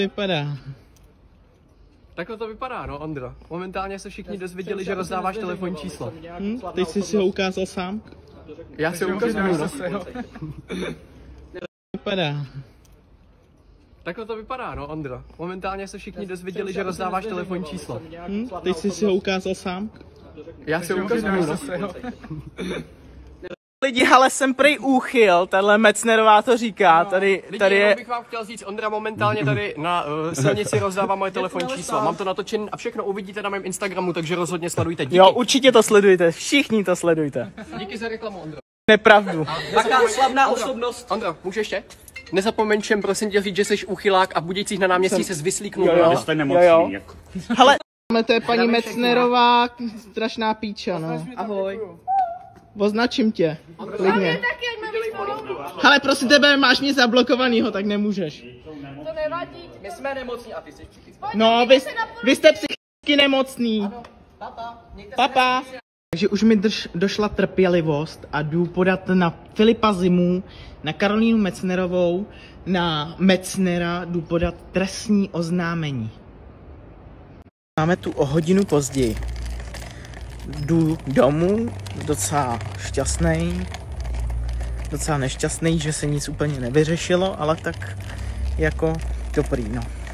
vypadá? Takhle to vypadá, no, Ondro. Momentálně se všichni dozvěděli, že rozdáváš telefonní číslo. Teď jsi si ho ukázal sám? Já si ho ukazuju, no. Vypadá. Takhle to vypadá, no, Ondro. Momentálně se všichni dozvěděli, že rozdáváš telefonní číslo. Teď jsi si ho ukázal sám? Já si ho ukazuju, no. Lidi, ale jsem prej úchyl, tahle Metznerová to říká, tady Lidi, je... jenom bych vám chtěl říct, Ondra momentálně tady na silnici rozdává moje telefonní číslo. Mám to natočen a všechno uvidíte na mém Instagramu, takže rozhodně sledujte. Díky. Jo, určitě to sledujte, všichni to sledujte. Díky za reklamu, Ondro. Nepravdu. Taká slavná osobnost. Ondro, můžeš ještě? Nezapomeň všem, prosím tě, říct, že jsi uchylák a v Budějcích na náměstí se vyslíknul. Jste nemocný. Hele, To je paní Metznerová, strašná píča, no. Ahoj. Označím tě. Klidně. Hele, prosím tebe, máš mě zablokovanýho, tak nemůžeš. To nevadí. My jsme nemocní a ty jsi psychicky. No, vy jste psychicky nemocný. Papa. Takže už mi došla trpělivost a jdu podat na Filipa Zimu, na Karolínu Metznerovou, na Metznera, jdu podat trestní oznámení. Máme tu o hodinu později. Jdu domů, docela šťastný, docela nešťastný, že se nic úplně nevyřešilo, ale tak jako dobrý, no.